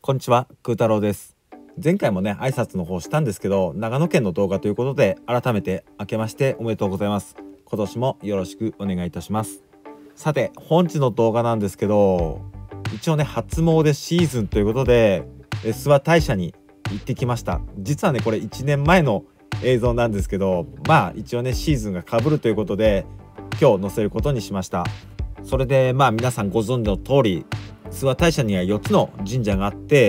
こんにちは、空太郎です。前回もね、挨拶の方したんですけど、長野県の動画ということで、改めて明けましておめでとうございます。今年もよろしくお願いいたします。さて、本日の動画なんですけど、一応ね、初詣シーズンということで、諏訪大社に行ってきました。実はね、これ1年前の映像なんですけど、一応ね、シーズンが被るということで、今日載せることにしました。それで皆さんご存知の通り、諏訪大社には4つの神社があって、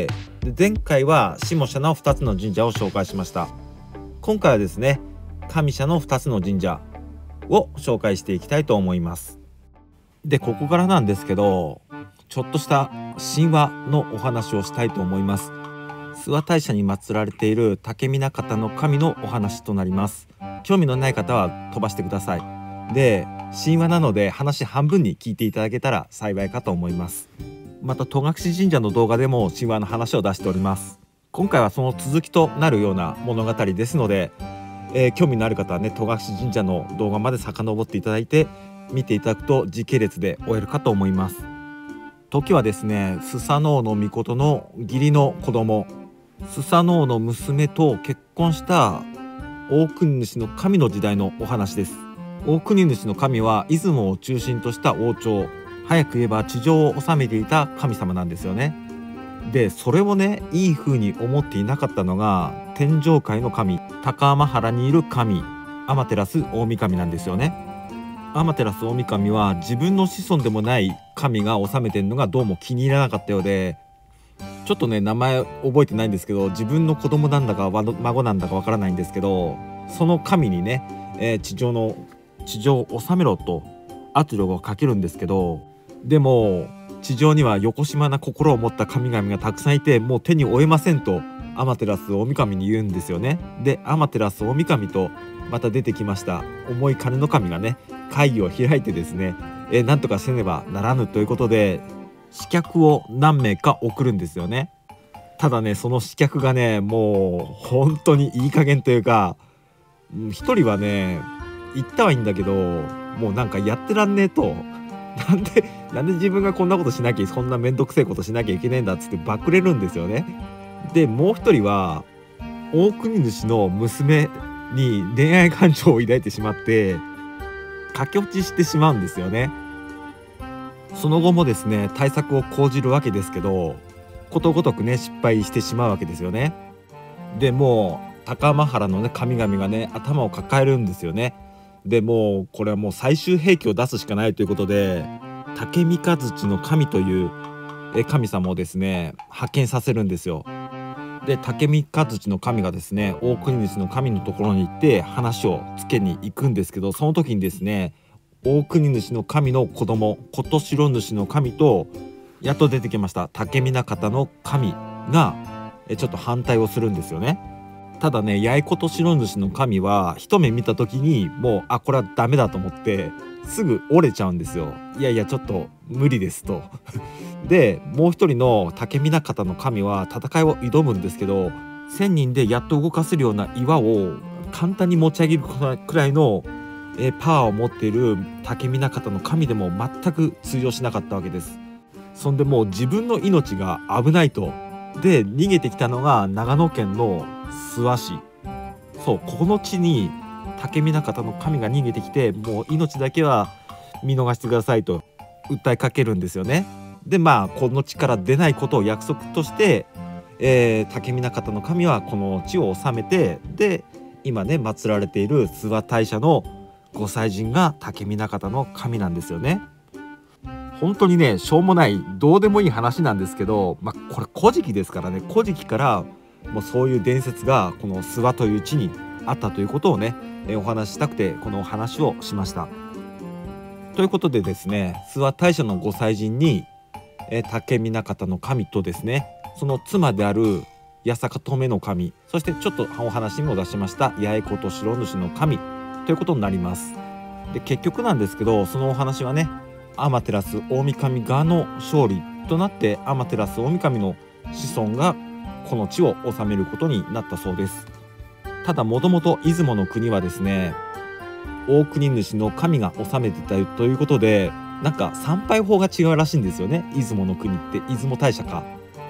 で前回は下社の2つの神社を紹介しました。今回はですね、上社の2つの神社を紹介していきたいと思います。でここからなんですけど、ちょっとした神話のお話をしたいと思います。諏訪大社に祀られている竹見方の神のお話となります。興味のない方は飛ばしてください。で神話なので話半分に聞いていただけたら幸いかと思います。また戸隠神社の動画でも神話の話を出しております。今回はその続きとなるような物語ですので、興味のある方はね、戸隠神社の動画まで遡っていただいて見ていただくと時系列で終えるかと思います。時はですね、スサノオノミコトの義理の子供、スサノオの娘と結婚した大国主の神の時代のお話です。大国主の神は出雲を中心とした王朝、早く言えば地上を治めていた神様なんですよね。でそれをね、いい風に思っていなかったのが天上界の神、高天原にいる神、天照大神なんですよね。天照大神は自分の子孫でもない神が治めてるのがどうも気に入らなかったようで、ちょっとね名前覚えてないんですけど、自分の子供なんだか孫なんだかわからないんですけど、その神にね、地上を治めろと圧力をかけるんですけど、でも地上にはよこしまな心を持った神々がたくさんいて、もう手に負えませんと天照大神に言うんですよね。で天照大神とまた出てきました重い金の神がね、会議を開いてですね、なんとかせねばならぬということで刺客を何名か送るんですよね。ただね、その刺客がね、もう本当にいい加減というか、一人はね行ったはいいんだけど、もうなんかやってらんねえと、なんで自分がこんなことしなきゃ、そんなめんどくせえことしなきゃいけないんだっつってバクれるんですよね。でもう一人は大国主の娘に恋愛感情を抱いてしまって駆け落ちしてしまうんですよね。その後もですね対策を講じるわけですけど、ことごとくね失敗してしまうわけですよね。でもう高天原のね神々がね頭を抱えるんですよね。でもうこれはもう最終兵器を出すしかないということで、竹三日月の神という神様をですね派遣させるんですよ。で竹三日月の神がですね大国主の神のところに行って話をつけに行くんですけど、その時にですね大国主の神の子供琴城主の神と、やっと出てきました竹見方の神がちょっと反対をするんですよね。ただね、八重琴城主の神は一目見た時にもうこれはダメだと思ってすぐ折れちゃうんですよ。いやいやちょっと無理ですとでもう一人の竹見方の神は戦いを挑むんですけど、1,000人でやっと動かせるような岩を簡単に持ち上げるくらいのパワーを持っている竹見方の神でも全く通用しなかったわけです。そんでもう自分の命が危ないと、で逃げてきたのが長野県の諏訪市、そうこの地に竹見方の神が逃げてきて、もう命だけは見逃してくださいと訴えかけるんですよね。でこの地から出ないことを約束として、竹見方の神はこの地を治めて、で今ね祀られている諏訪大社のご祭神が竹見方の神なんですよね。本当にねしょうもないどうでもいい話なんですけど、これ古事記ですからね、古事記からもうそういう伝説がこの諏訪という地にあったということをね、お話ししたくてこのお話をしました。ということでですね、諏訪大社のご祭神に竹見方の神とですね、その妻である八坂留めの神、そしてちょっとお話にも出しました八重琴城主の神ということになります。で結局なんですけど、そのお話はね天照大神側の勝利となって、天照大神の子孫がこの地を治めることになったそうです。ただもともと出雲の国はですね大国主の神が治めてたということで、なんか参拝法が違うらしいんですよね。出雲の国って出雲大社か。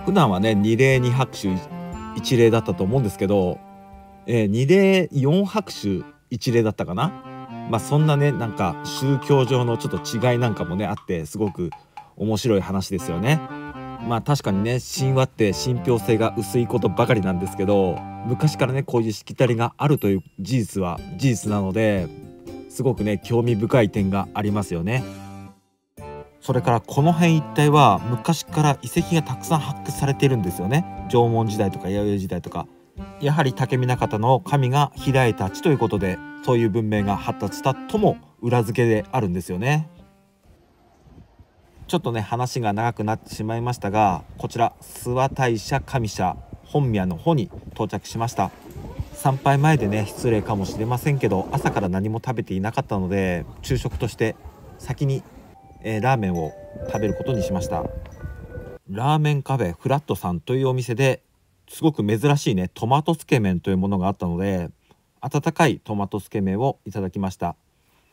普段はね二礼二拍手一礼だったと思うんですけど、二礼四拍手一礼だったかな。そんなねなんか宗教上のちょっと違いなんかもねあって、すごく面白い話ですよね。確かにね、神話って信憑性が薄いことばかりなんですけど、昔からねこういうしきたりがあるという事実は事実なので、すごくね興味深い点がありますよね。それからこの辺一帯は昔から遺跡がたくさん発掘されているんですよね。縄文時代とか弥生時代とか、やはり竹見方の神が開いた地ということで、そういう文明が発達したとも裏付けであるんですよね。ちょっとね話が長くなってしまいましたが、こちら諏訪大社上社本宮の方に到着しました。参拝前でね失礼かもしれませんけど、朝から何も食べていなかったので、昼食として先に、ラーメンを食べることにしました。ラーメンカフェフラットさんというお店ですごく珍しいねトマトつけ麺というものがあったので、温かいトマトつけ麺をいただきました。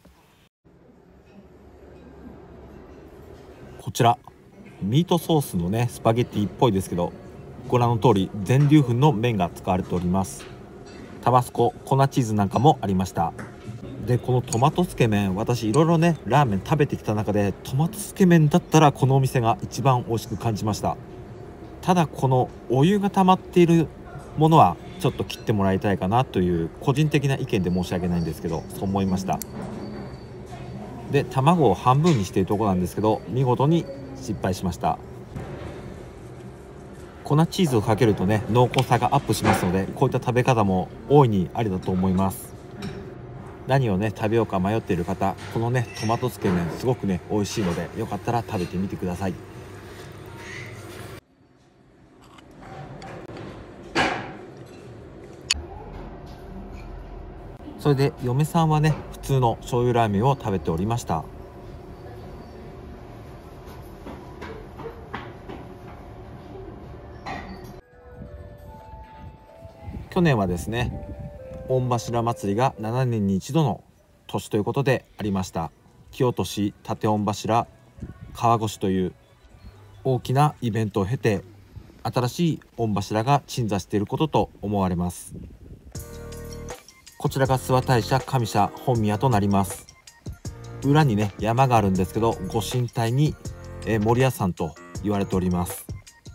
こちらミートソースのねスパゲッティっぽいですけど、ご覧の通り全粒粉の麺が使われております。タバスコ、粉チーズなんかもありました。でこのトマトつけ麺、私いろいろねラーメン食べてきた中でトマトつけ麺だったらこのお店が一番美味しく感じました。ただこのお湯が溜まっているものはちょっと切ってもらいたいかなという個人的な意見で申し訳ないんですけど、そう思いました。で卵を半分にしているところなんですけど、見事に失敗しました。粉チーズをかけるとね濃厚さがアップしますので、こういった食べ方も大いにありだと思います。何をね食べようか迷っている方、このねトマトつけ麺すごくね美味しいので、よかったら食べてみてください。それで嫁さんはね普通の醤油ラーメンを食べておりました。去年はですね御柱祭りが7年に一度の年ということでありました。清年立御柱川越という大きなイベントを経て、新しい御柱が鎮座していることと思われます。こちらが諏訪大社上社本宮となります。裏にね山があるんですけど、ご神体に守屋山と言われております。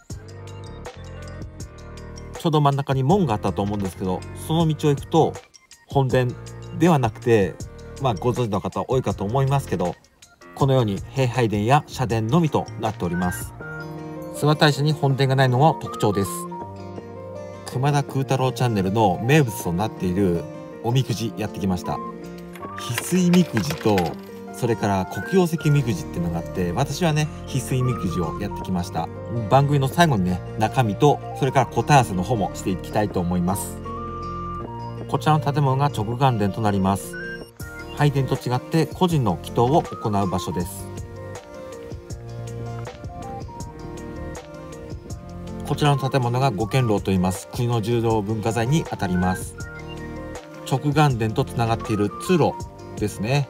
ちょうど真ん中に門があったと思うんですけど、その道を行くと本殿ではなくて、ご存知の方多いかと思いますけど、このように幣拝殿や社殿のみとなっております。諏訪大社に本殿がないのも特徴です。熊田空太郎チャンネルの名物となっているおみくじやってきました。翡翠みくじとそれから黒曜石みくじっていうのがあって、私はね翡翠みくじをやってきました。番組の最後にね中身とそれから答え合わせの方もしていきたいと思います。こちらの建物が直眼殿となります。拝殿と違って個人の祈祷を行う場所です。こちらの建物が五軒楼といいます。国の重要文化財にあたります。直眼殿とつながっている通路ですね。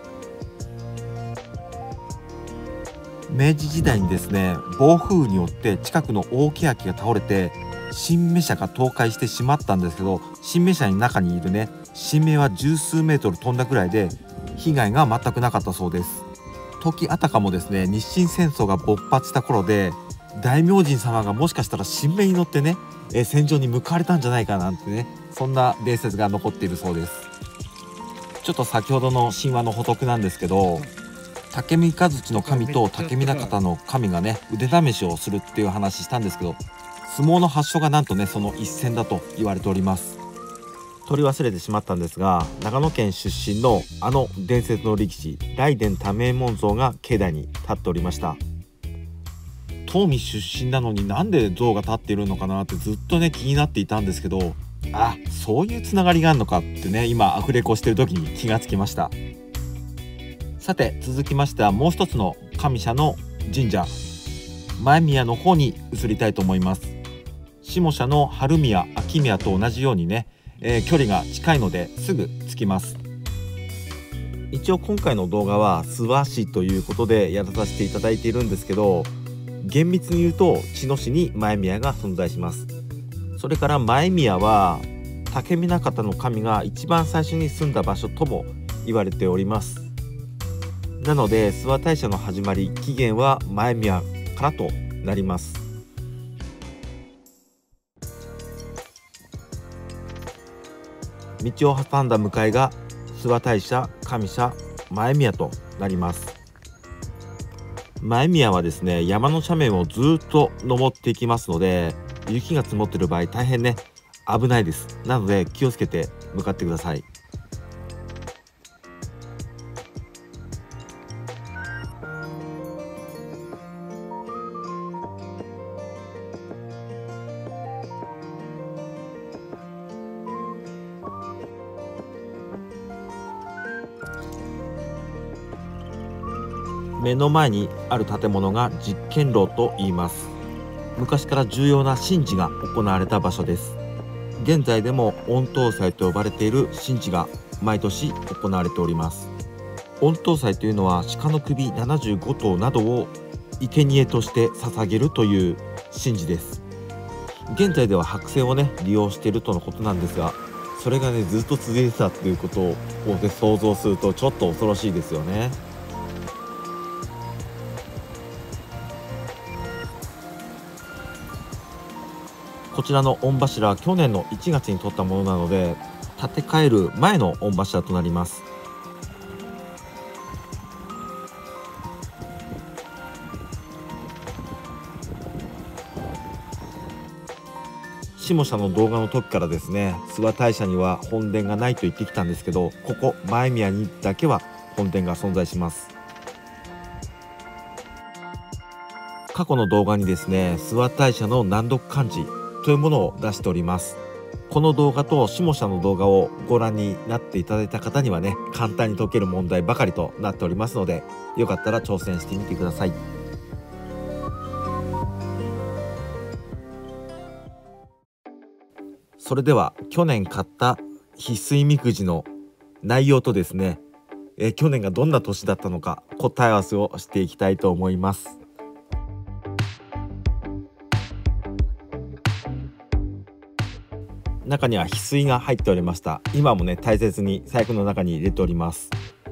明治時代にですね暴風によって近くの大欅が倒れて神明社が倒壊してしまったんですけど、神明社の中にいるね神明は十数メートル飛んだくらいで被害が全くなかったそうです。時あたかもですね日清戦争が勃発した頃で、大明神様がもしかしたら神明に乗ってね、戦場に向かわれたんじゃないかなんてね、そんな伝説が残っているそうです。ちょっと先ほどの神話の補足なんですけど、竹見和地の神と竹見方の神がね腕試しをするっていう話したんですけど、相撲の発祥がなんとねその一戦だと言われております。取り忘れてしまったんですが、長野県出身のあの伝説の力士雷電多名門像が境内に立っておりました。東御出身なのになんで像が立っているのかなってずっとね気になっていたんですけど、あ、そういうつながりがあるのかってね、今アフレコしてる時に気がつきました。さて続きましてはもう一つの上社の神社前宮の方に移りたいと思います。下社の春宮秋宮と同じようにね、距離が近いのですぐ着きます。一応今回の動画は諏訪市ということでやらさせていただいているんですけど、 厳密に言うと茅野市に前宮が存在します。それから前宮は竹見方の神が一番最初に住んだ場所とも言われております。なので諏訪大社の始まり、起源は前宮からとなります。道を挟んだ向かいが諏訪大社、上社、前宮となります。前宮はですね、山の斜面をずっと登っていきますので、雪が積もっている場合大変ね危ないです。なので気をつけて向かってください。目の前にある建物が実験炉と言います。昔から重要な神事が行われた場所です。現在でも御頭祭と呼ばれている神事が毎年行われております。御頭祭というのは鹿の首75頭などを生贄として捧げるという神事です。現在では白線をね利用しているとのことなんですが、それがねずっと続いてたということを想像するとちょっと恐ろしいですよね。こちらの御柱は去年の1月に撮ったものなので、建て替える前の御柱となります。下社の動画の時からですね、諏訪大社には本殿がないと言ってきたんですけど、ここ前宮にだけは本殿が存在します。過去の動画にですね、諏訪大社の難読漢字というものを出しております。この動画と下社の動画をご覧になっていただいた方にはね、簡単に解ける問題ばかりとなっておりますので、よかったら挑戦してみてください。それでは去年買った翡翠みくじの内容とですね、去年がどんな年だったのか答え合わせをしていきたいと思います。中には翡翠が入っておりました。今もね大切に財布の中に入れております。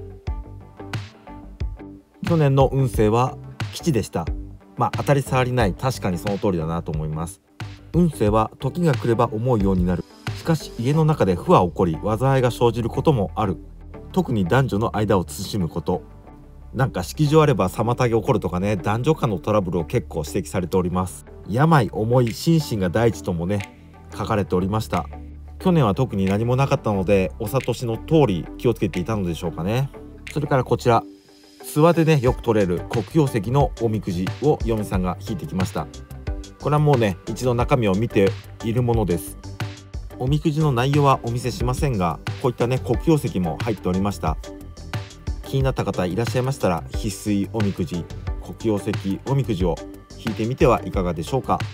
去年の運勢は吉でした。当たり障りない、確かにその通りだなと思います。運勢は時が来れば思うようになる。しかし家の中で不は起こり、災いが生じることもある。特に男女の間を慎むこと。なんか式場あれば妨げ起こるとかね、男女間のトラブルを結構指摘されております。病、重い、心身が第一ともね書かれておりました。去年は特に何もなかったので、お諭しの通り気をつけていたのでしょうかね。それからこちら、諏訪でねよく取れる黒曜石のおみくじを嫁さんが引いてきました。これはもうね一度中身を見ているものです。おみくじの内容はお見せしませんが、こういったね黒曜石も入っておりました。気になった方いらっしゃいましたら、翡翠おみくじ、黒曜石おみくじを引いてみてはいかがでしょうか。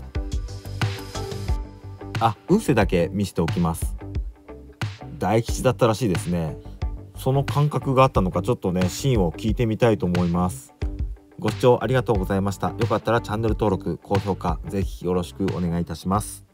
運勢だけ見せておきます。大吉だったらしいですね。その感覚があったのか、ちょっとね真を聞いてみたいと思います。ご視聴ありがとうございました。よかったらチャンネル登録、高評価ぜひよろしくお願いいたします。